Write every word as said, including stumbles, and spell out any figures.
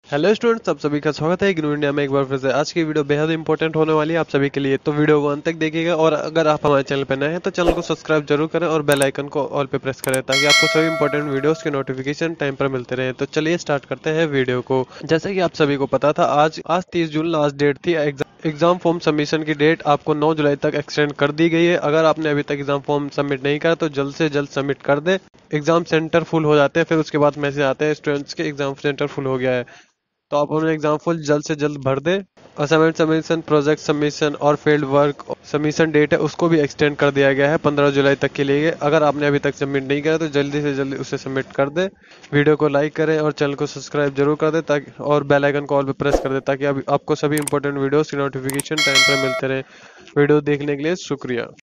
Hello students, आप सभी का स्वागत है इग्नू इंडिया में एक बार फिर से। आज की वीडियो बेहद इंपॉर्टेंट होने वाली है आप सभी के लिए, तो वीडियो को अंत तक देखिएगा। और अगर आप हमारे चैनल पर नए हैं तो चैनल को सब्सक्राइब जरूर करें और बेल आइकन को ऑल पे प्रेस करें ताकि आपको सभी इंपॉर्टेंट वीडियोस के नोटिफिकेशन टाइम पर मिलते रहे। तो चलिए स्टार्ट करते हैं वीडियो को। जैसे कि आप सभी को पता था, आज आज तीस जून लास्ट डेट थी। एग्जाम फॉर्म सबमिशन की डेट आपको नौ जुलाई तक एक्सटेंड कर दी गई है। अगर आपने अभी तक एग्जाम फॉर्म सबमिट नहीं करा तो जल्द से जल्द सबमिट कर दे। एग्जाम सेंटर फुल हो जाते हैं, फिर उसके बाद मैसेज आते हैं स्टूडेंट्स के एग्जाम सेंटर फुल हो गया है। तो आप अपने एग्जाम फॉर्म जल्द से जल्द भर दे। असाइनमेंट सबमिशन, प्रोजेक्ट सबमिशन और फील्ड वर्क सबमिशन डेट है उसको भी एक्सटेंड कर दिया गया है पंद्रह जुलाई तक के लिए। अगर आपने अभी तक सबमिट नहीं किया तो जल्दी से जल्दी उसे सबमिट कर दे। वीडियो को लाइक करें और चैनल को सब्सक्राइब जरूर कर दे ताकि और बेल आइकन को ऑल पे प्रेस कर दे ताकि आप, आपको सभी इंपॉर्टेंट वीडियोस की नोटिफिकेशन टाइम पर मिलते रहे। वीडियो देखने के लिए शुक्रिया।